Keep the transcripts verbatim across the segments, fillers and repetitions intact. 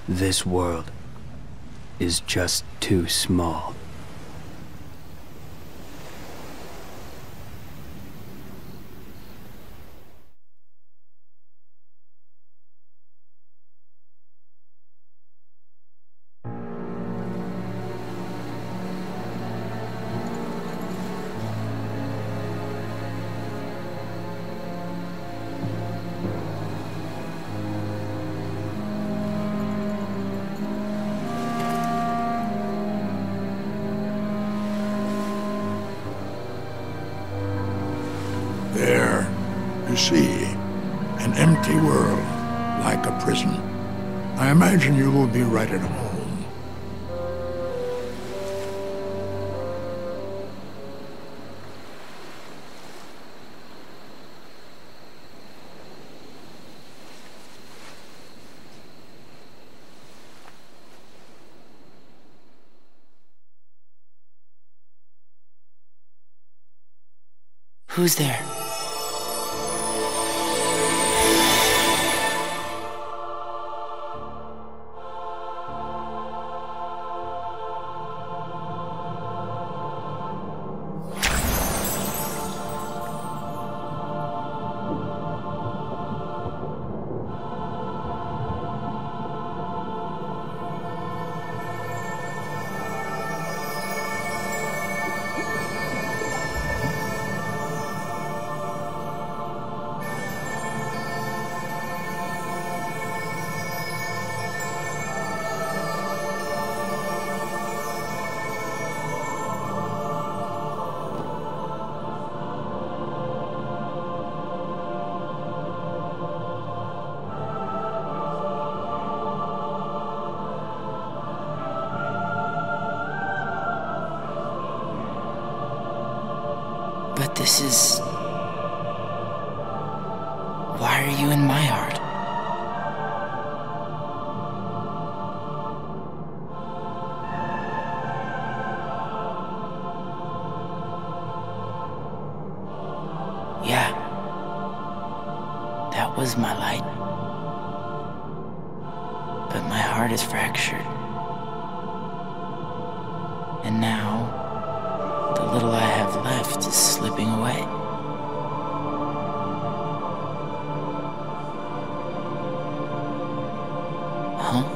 This world is just too small. There, you see, an empty world, like a prison. I imagine you will be right at home. Who's there? But this is... Why are you in my heart? Yeah. That was my light. But my heart is fractured. And now... the little I have left is slipping away. Huh?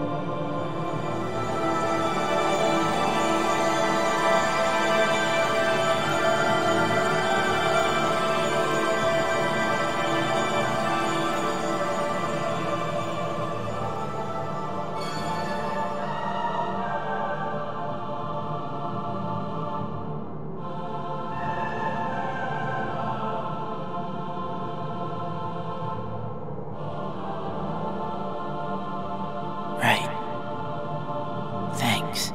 Right. Thanks.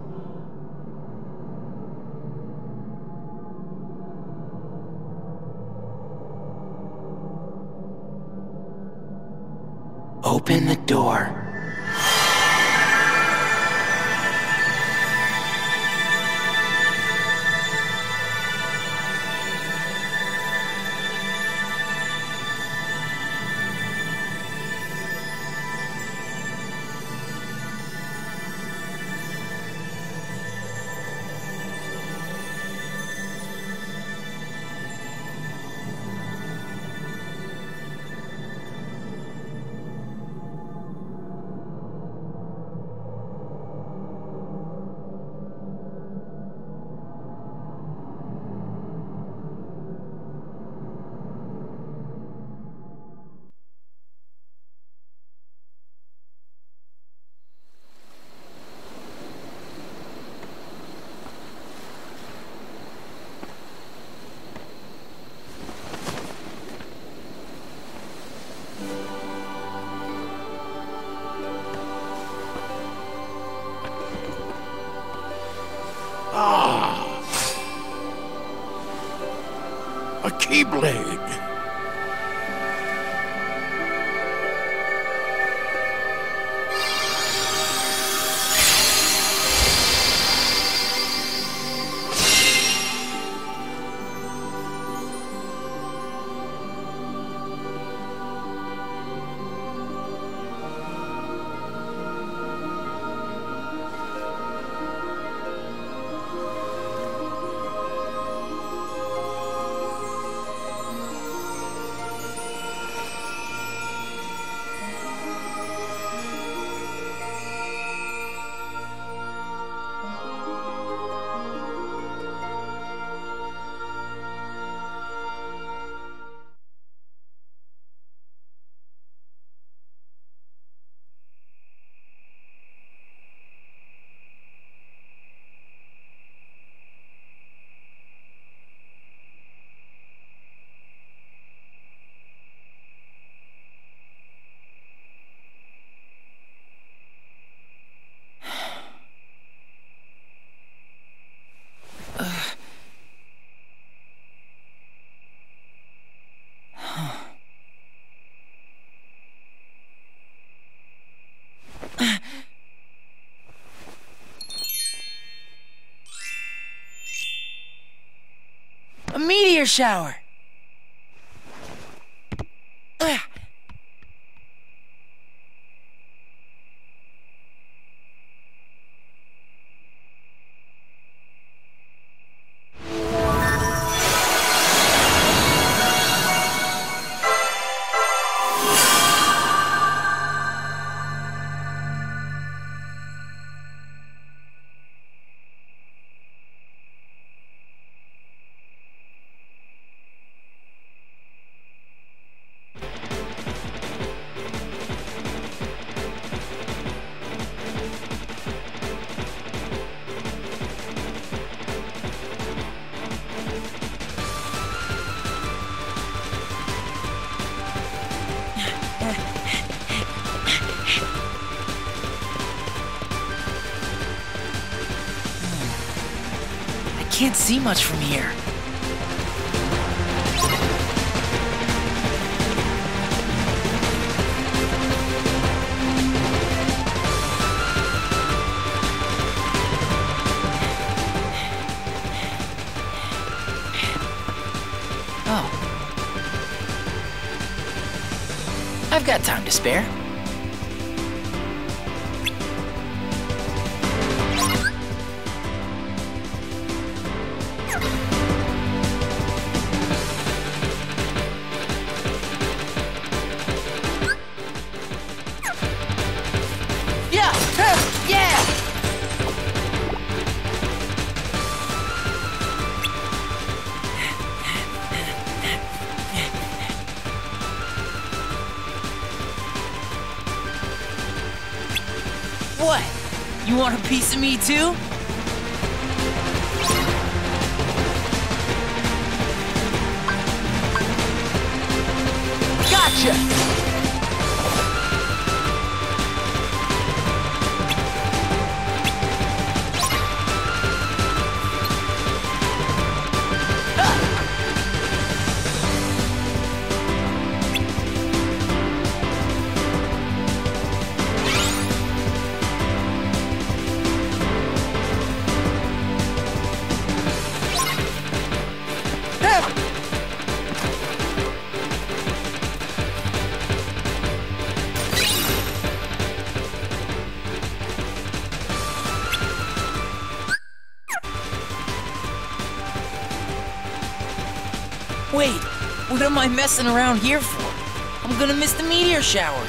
Open the door. Ah! A keyblade! meteor shower! Ugh. I can't see much from here. Oh. I've got time to spare. What? You want a piece of me too? Gotcha! Wait, what am I messing around here for? I'm gonna miss the meteor shower.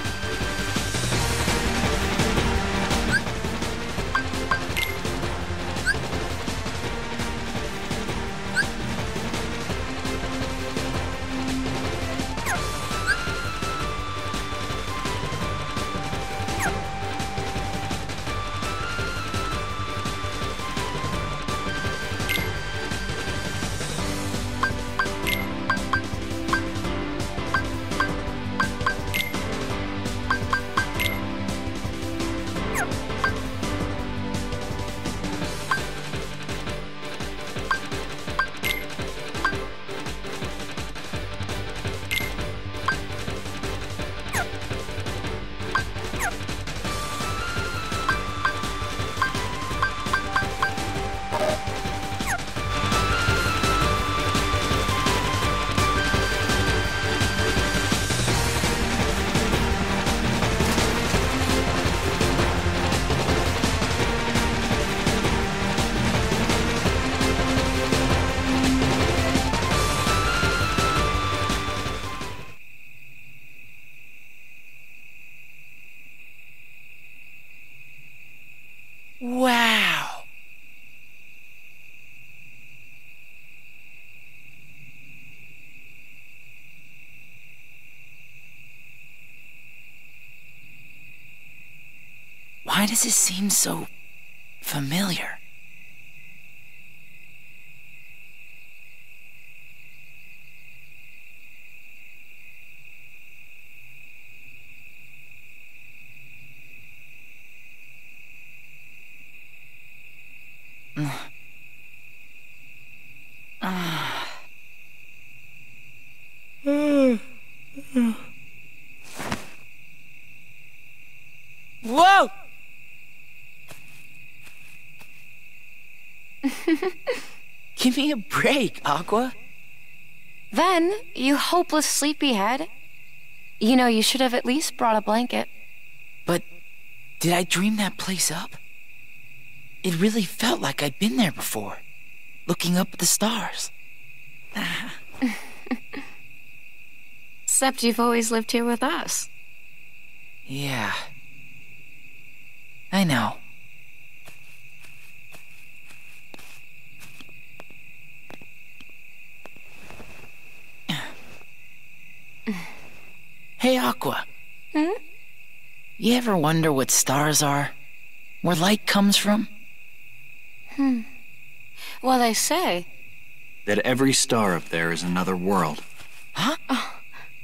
Wow! Why does it seem so familiar? Whoa! Give me a break, Aqua. Then, you hopeless sleepyhead. You know, you should have at least brought a blanket. But did I dream that place up? It really felt like I'd been there before, looking up at the stars. Except you've always lived here with us. Yeah. I know. Hey, Aqua. Hmm? You ever wonder what stars are? Where light comes from? Hmm. Well, they say. That every star up there is another world. Huh? Oh.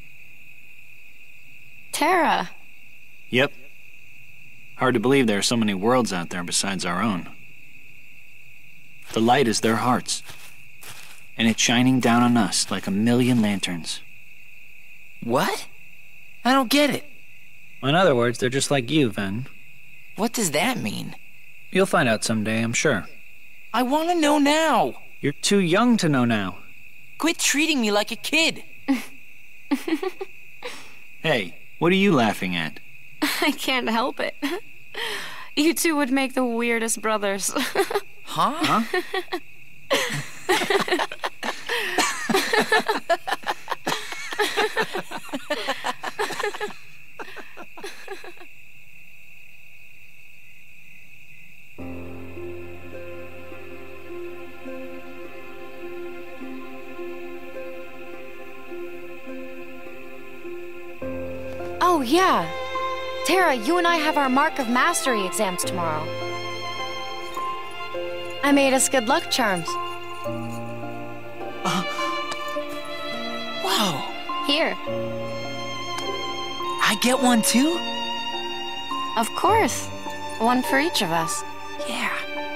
Terra. Yep. Hard to believe there are so many worlds out there besides our own. The light is their hearts. And it's shining down on us like a million lanterns. What? I don't get it. In other words, they're just like you, Ven. What does that mean? You'll find out someday, I'm sure. I want to know now. You're too young to know now. Quit treating me like a kid. Hey, what are you laughing at? I can't help it. You two would make the weirdest brothers. Huh? Huh? Oh, yeah. Terra, you and I have our Mark of Mastery exams tomorrow. I made us good luck charms. Uh, wow. Here. I get one too? Of course. One for each of us. Yeah.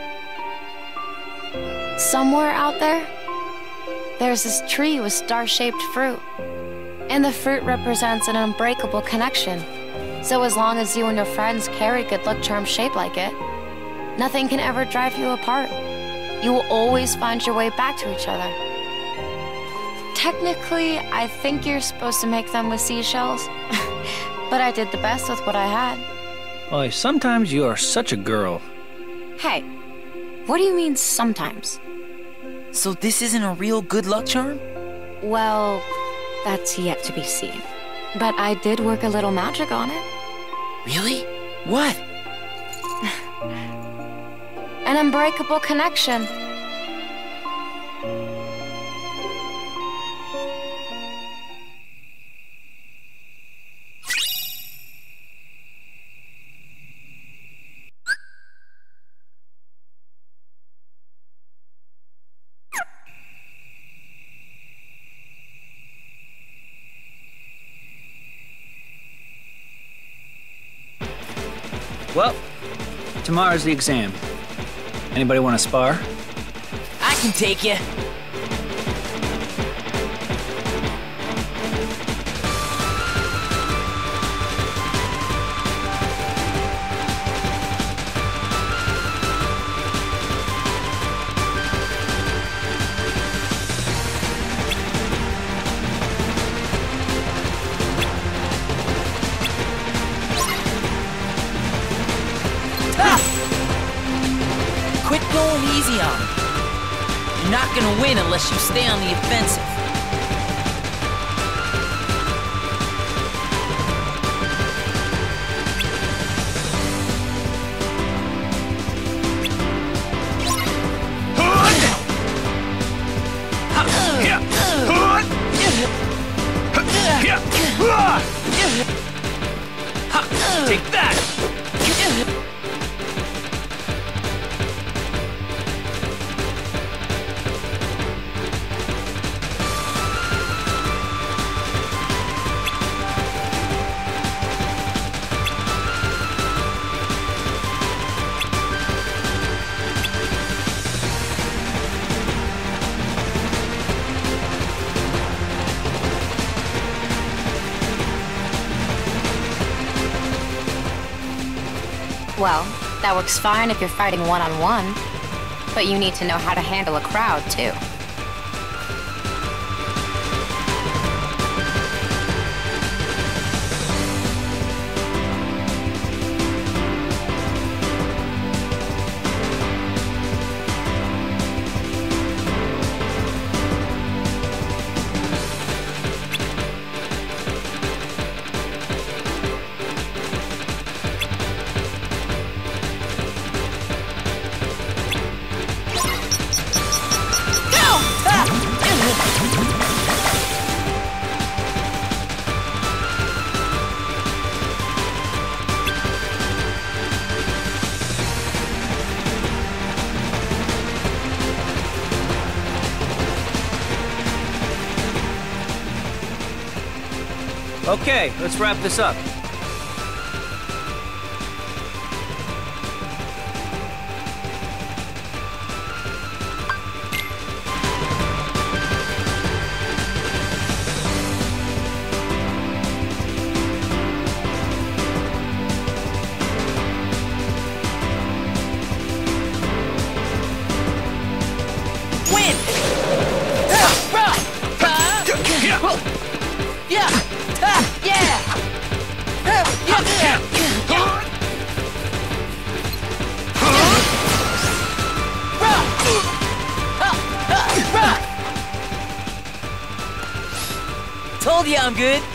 Somewhere out there, there's this tree with star-shaped fruit. And the fruit represents an unbreakable connection. So as long as you and your friends carry good luck charms shaped like it, nothing can ever drive you apart. You will always find your way back to each other. Technically, I think you're supposed to make them with seashells. But I did the best with what I had. Boy, sometimes you are such a girl. Hey, what do you mean sometimes? So this isn't a real good luck charm? Well, that's yet to be seen. But I did work a little magic on it. Really? What? An unbreakable connection. Well, tomorrow's the exam. Anybody want to spar? I can take you. Quit going easy on him. You're not gonna win unless you stay on the offensive. Take that! Well, that works fine if you're fighting one-on-one. But you need to know how to handle a crowd, too. Okay, let's wrap this up. Told you I'm good.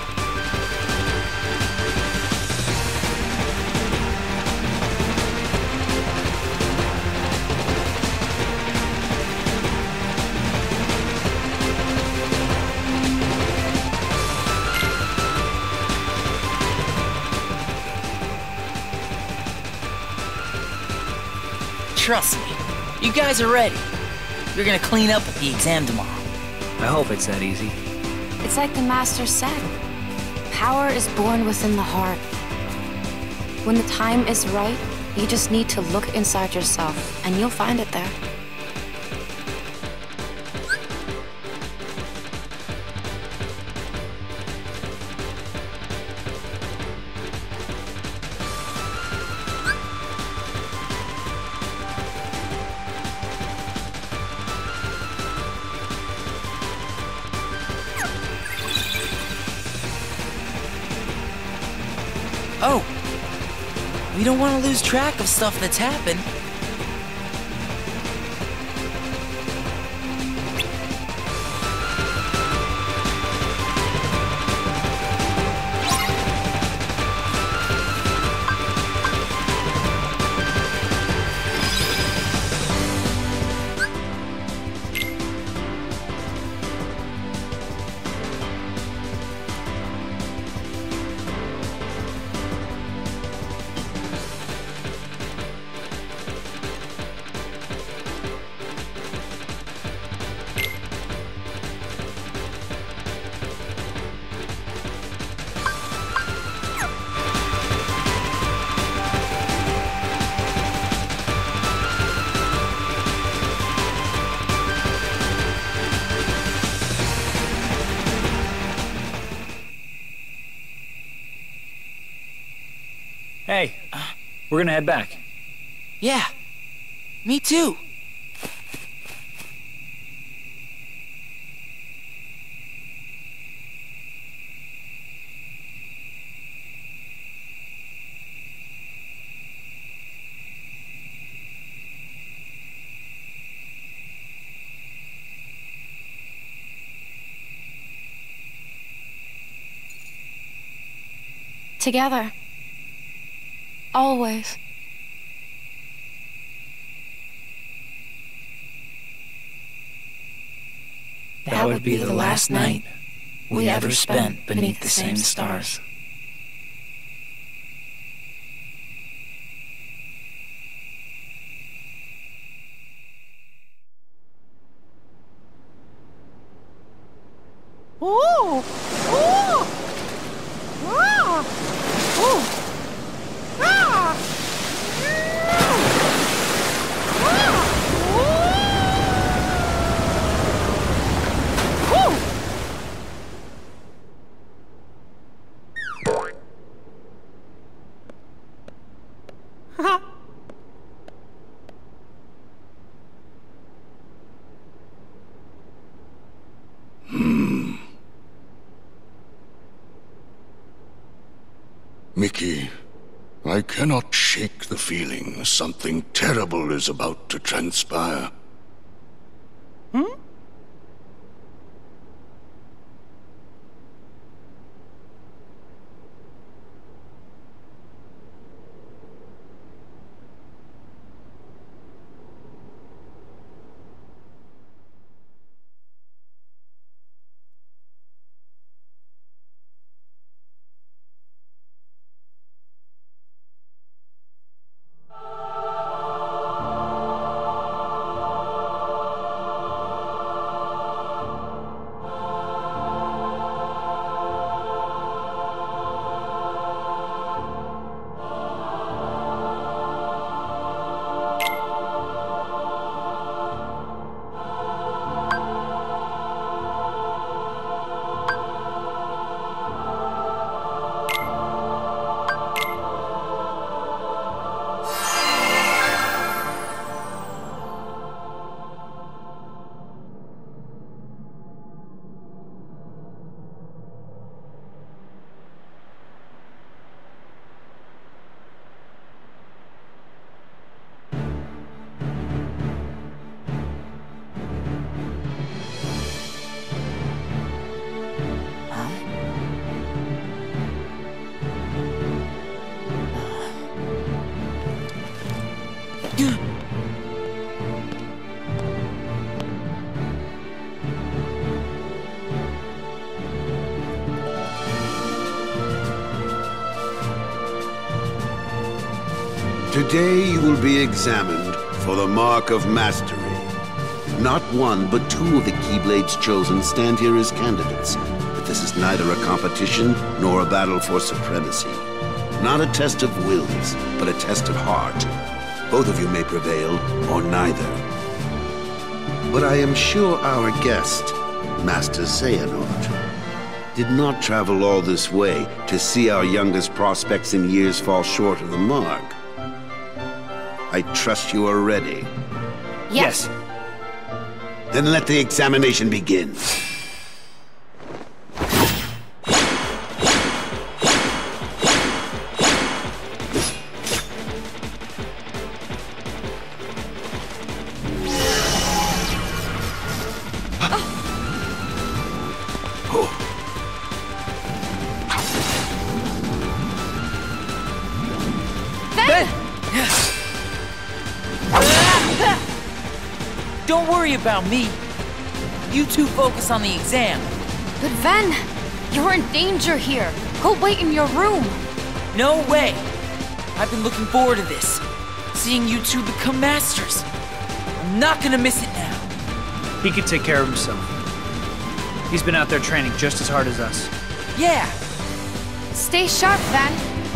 Trust me, you guys are ready. You're gonna clean up at the exam tomorrow. I hope it's that easy. It's like the Master said. Power is born within the heart. When the time is right, you just need to look inside yourself, and you'll find it there. Oh, we don't want to lose track of stuff that's happened. Hey, we're gonna head back. Yeah, me too. Together. Always. That would be the last night we ever spent beneath the same stars. Ooh! Ooh! Ah! Ooh! Ah! Mickey, I cannot shake the feeling something terrible is about to transpire. Hmm? Today you will be examined for the Mark of Mastery. Not one, but two of the Keyblades chosen stand here as candidates. But this is neither a competition nor a battle for supremacy. Not a test of wills, but a test of heart. Both of you may prevail, or neither. But I am sure our guest, Master Xehanort, did not travel all this way to see our youngest prospects in years fall short of the mark. I trust you are ready. Yes. Then let the examination begin. Don't worry about me. You two focus on the exam. But Ven, you're in danger here. Go wait in your room. No way. I've been looking forward to this. Seeing you two become masters. I'm not gonna miss it now. He could take care of himself. He's been out there training just as hard as us. Yeah. Stay sharp, Ven.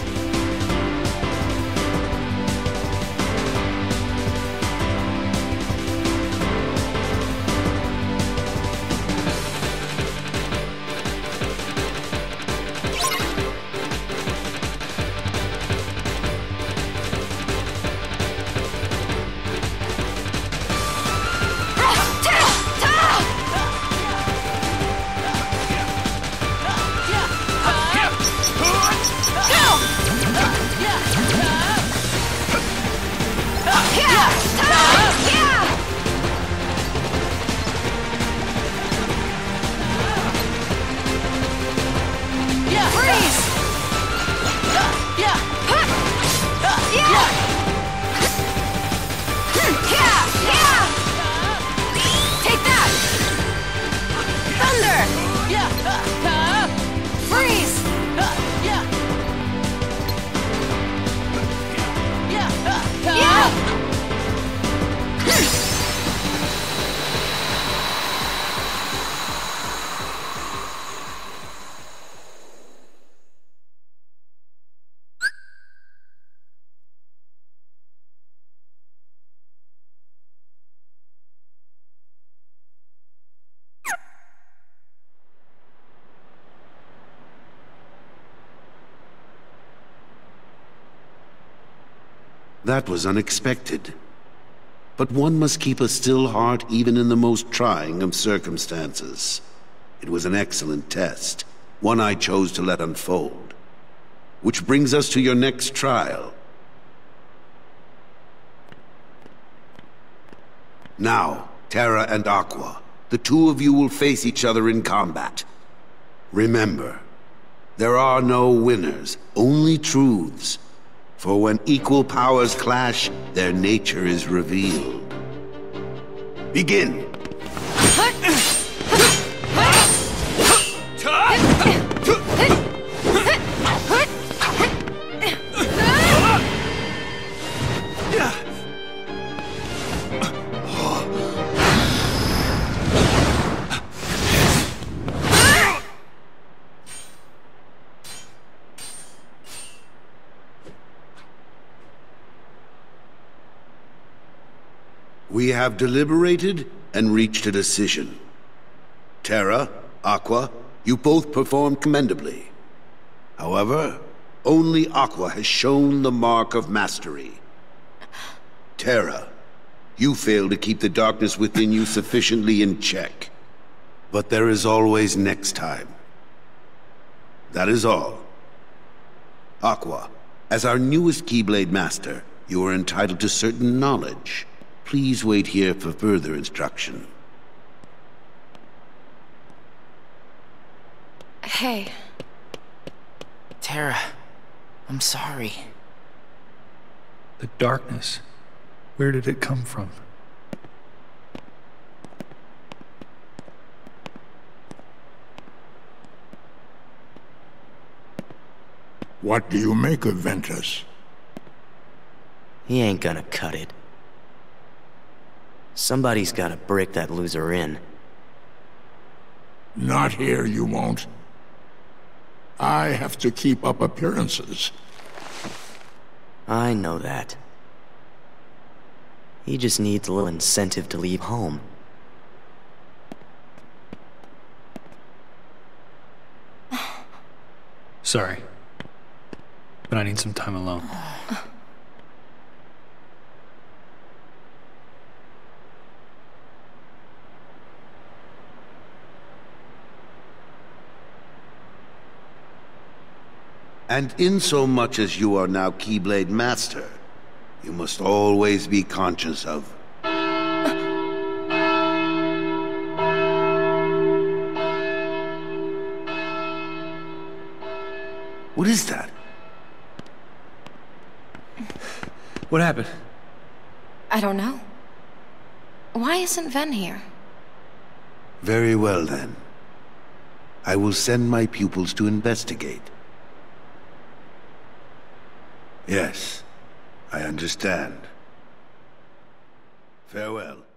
That was unexpected. But one must keep a still heart even in the most trying of circumstances. It was an excellent test, one I chose to let unfold. Which brings us to your next trial. Now, Terra and Aqua, the two of you will face each other in combat. Remember, there are no winners, only truths. For when equal powers clash, their nature is revealed. Begin! We have deliberated and reached a decision. Terra, Aqua, you both performed commendably. However, only Aqua has shown the mark of mastery. Terra, you failed to keep the darkness within you sufficiently in check. But there is always next time. That is all. Aqua, as our newest Keyblade Master, you are entitled to certain knowledge. Please wait here for further instruction. Hey. Terra, I'm sorry. The darkness. Where did it come from? What do you make of Ventus? He ain't gonna cut it. Somebody's gotta brick that loser in. Not here, you won't. I have to keep up appearances. I know that. He just needs a little incentive to leave home. Sorry, but I need some time alone. And insomuch as you are now Keyblade Master, you must always be conscious of... What is that? What happened? I don't know. Why isn't Ven here? Very well, then. I will send my pupils to investigate. Yes, I understand. Farewell.